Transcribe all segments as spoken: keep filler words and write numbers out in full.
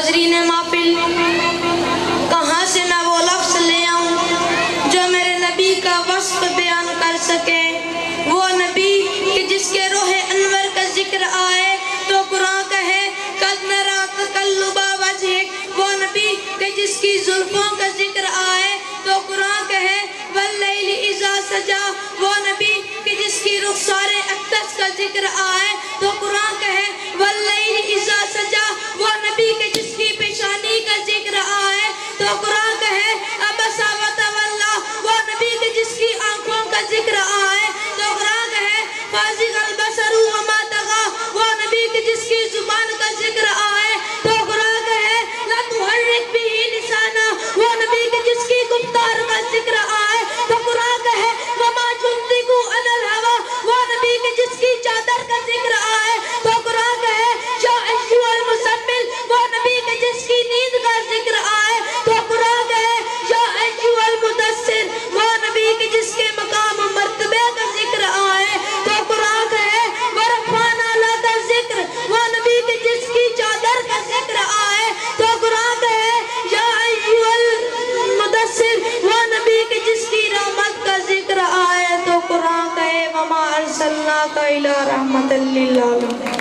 حاضرین محفل، کہاں سے میں وہ لفظ لے آؤں جو میرے نبی کا وصف بیان کر سکے؟ وہ نبی کہ جس کے روح انور کا ذکر آئے تو قرآن کہے قد نری تقلب وجہک۔ وہ نبی کہ جس کی زلفوں کا ذکر آئے تو قرآن کہے واللیل اذا سجا۔ وہ نبی کہ جس کی رخسار اقدس کا ذکر آئے تو قرآن کہے واللیل اذا سجا۔ وہ نبی کہ جس کی پیشانی کا ذکر آئے تو قرآن کہے عبس وتولی۔ وہ نبی کہ جس کی آنکھوں کا ذکر آئے تو قرآن کہے فازغ البصر وما طغی۔ وہ نبی کہ جس کی زبان کا ذکر آئے تو قرآن کہے لا تحرک بہ لسانا۔ وہ نبی کہ جس کی گفتار کا ذکر آئے تو قرآن کہے وما ينطق عن الهوى۔ وہ نبی کہ جس کی چادر کا ذکر آئے تو قرآن کہے یا ایھا المزمل۔ وہ نبی کہ جس کی نیند کا ذکر آئے تو قرآن کہے یا ایھا المدثر۔ وہ نبی کہ جس کے مقام و مرتبے کا ذکر آئے تو قرآن کہے ورفعنا لک ذکر۔ وہ نبی کہ جس کی چادر کا ذکر آئے تو قرآن کہے یا ایھا المدثر۔ وہ نبی کہ جس کی رحمت کا ذکر آئے تو قرآن کہے وما ارسلناک الا رحمۃ للعالمین۔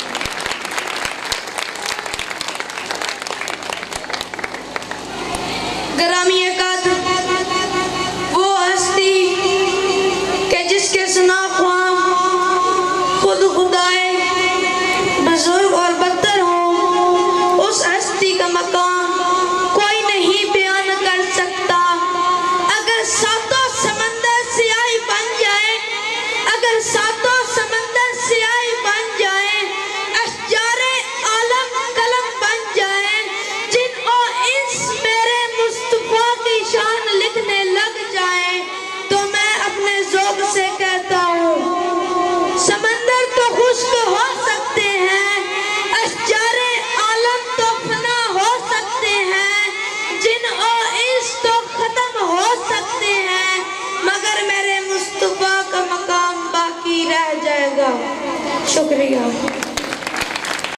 گرامی قدر وہ ہستی کہ جس کے سنا خواب خود خدائے بزرگ اور بدتر ہوں، اس ہستی کا مقام کوئی نہیں بیان کر سکتا۔ اگر ساتوں سمندر سیاہی بن جائے، اگر ساتوں سمندر سیاہی بن جائے، اشجار عالم قلم بن جائے، جن و انس میرے مصطفیٰ کی شان لکھنے لگ جائیں، تو میں اپنے ذوق سے کہتا ہوں سمندر تو خشک ہو سکتے ہیں، اشجار عالم تو فنا ہو سکتے ہیں، جن و انس تو ختم ہو سکتے ہیں، مگر میرے مصطفیٰ کا مقام باقی رہ جائے گا۔ شکریہ۔